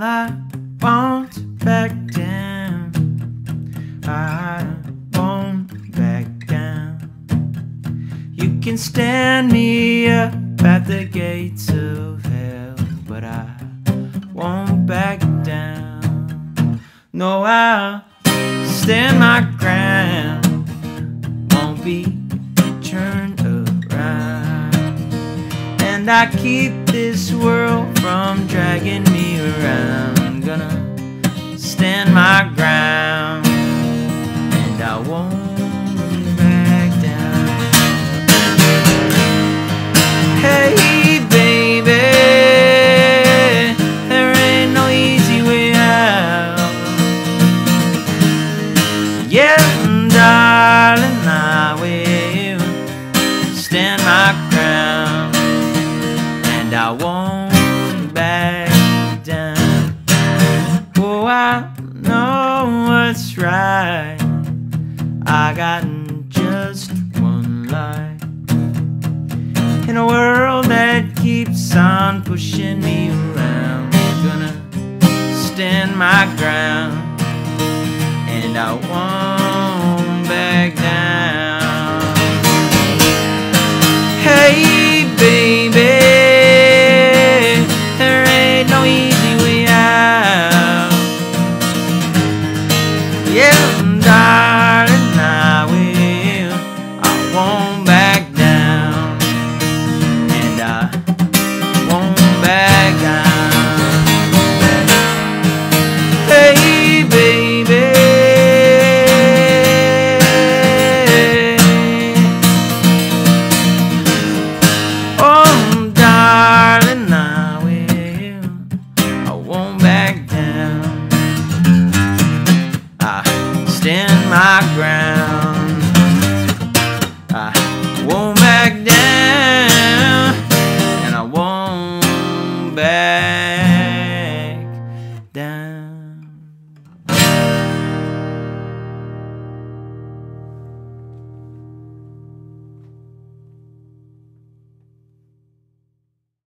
I won't back down. I won't back down. You can stand me up at the gates of hell, but I won't back down. No, I'll stand my ground, won't be turned around. And I keep this world from dragging me around. Gonna stand my ground, and I won't back down. Hey baby, there ain't no easy way out. Yeah, darling, I will stand my ground, and I won't back down. Oh, I know what's right. I got just one life in a world that keeps on pushing me around. Gonna stand my ground, and I won't